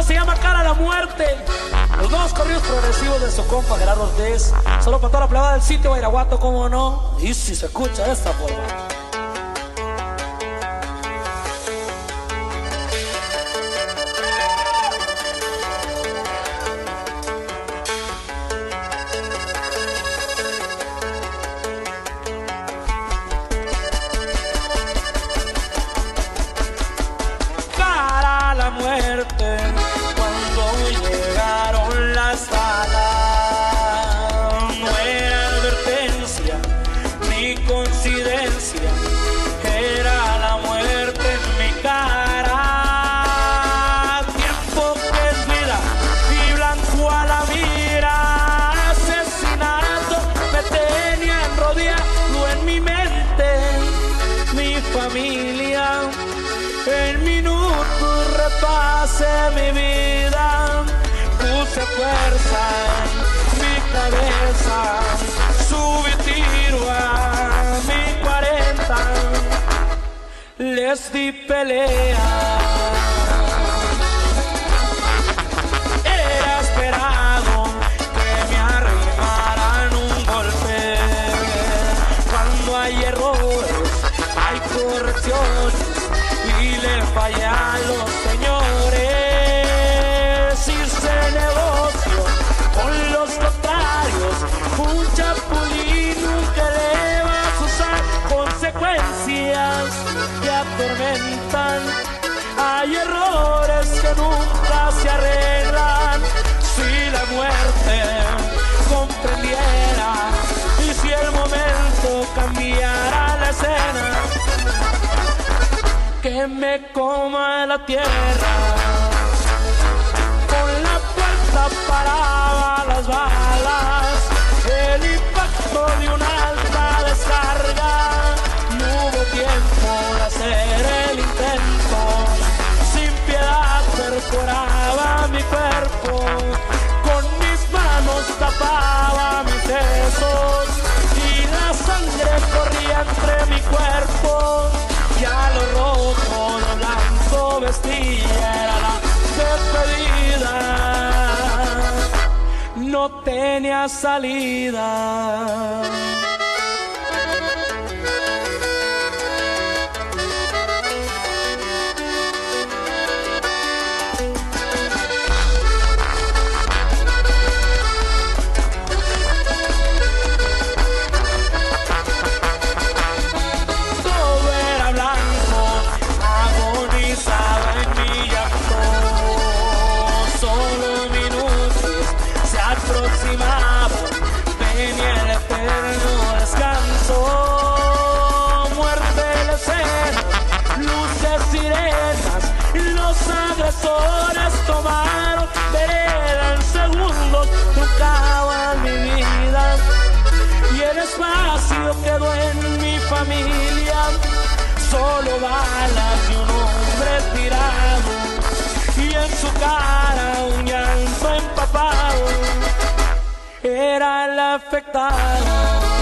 se llama Cara a la Muerte. Los dos corridos progresivos de su compa Gerardo Ortiz. Solo para toda la plebada del sitio Guairaguato, cómo no. Y si se escucha de esta forma. Muerte cuando llegaron las balas, no era advertencia ni coincidencia, era la muerte en mi cara. Tiempo que es vida y blanco a la mira, asesinato me tenía rodeado en mi mente, mi familia. En minutos repasé mi vida, puse fuerza en mi cabeza, subí tiro a mi 40, les di pelea. Era esperado que me arrimaran un golpe, cuando hay errores hay correcciones. Y le fallé a los señores, hice negocio con los contrarios, un chapulín nunca le va a usar consecuencias que atormentan. Hay errores que nunca se arreglan. Si la muerte comprendiera y si el momento cambiara la escena, que me coma la tierra, con la puerta paraba las balas, el impacto de una alta descarga, no hubo tiempo de hacer el intento, sin piedad perforaba mi cuerpo, con mis manos tapaba mis sesos y la sangre corría entre mi cuerpo. Ya lo rojo, lo blanco vestía, era la despedida, no tenía salida. Venía el eterno descanso, muerte en la escena, luces, sirenas, los agresores tomaron vereda en segundos, trucaban mi vida y el espacio quedó en mi familia, solo balas y un hombre tirado y en su cara un llanto empapado. Era el afectado.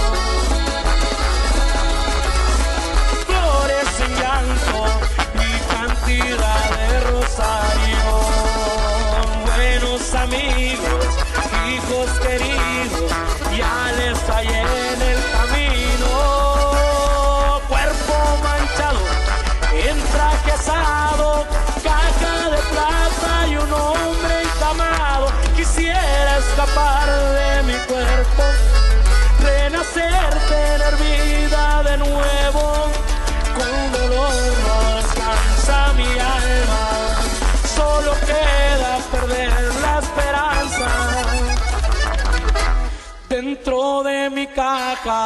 Flores en llanto y cantidad de rosario. Buenos amigos, hijos queridos, ya les hallé en el camino. Cuerpo manchado, en traje asado, caja de plata y un hombre encamado. Quisiera escapar de mi cuerpo, renacer, tener vida de nuevo. Con dolor no descansa mi alma, solo queda perder la esperanza dentro de mi caja.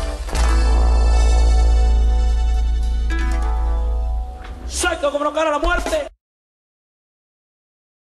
Como no, Cara a la Muerte.